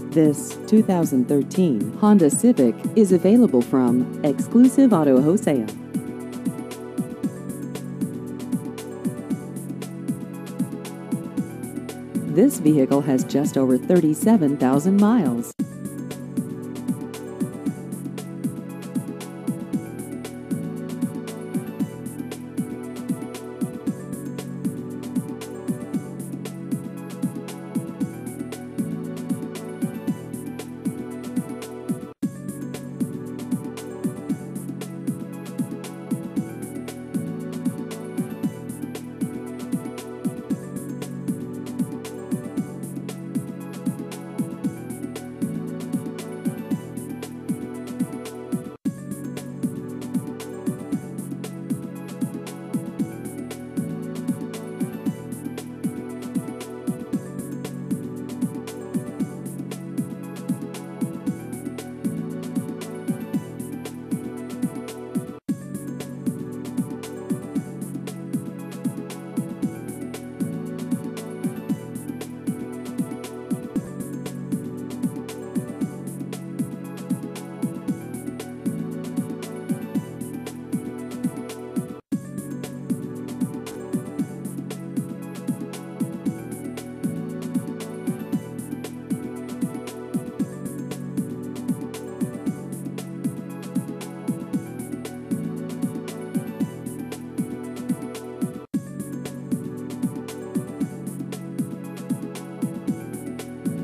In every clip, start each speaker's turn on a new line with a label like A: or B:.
A: This 2013 Honda Civic is available from Exclusive Auto Wholesale. This vehicle has just over 37,000 miles.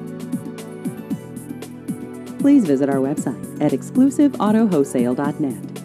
A: Please visit our website at exclusiveautowholesale.net.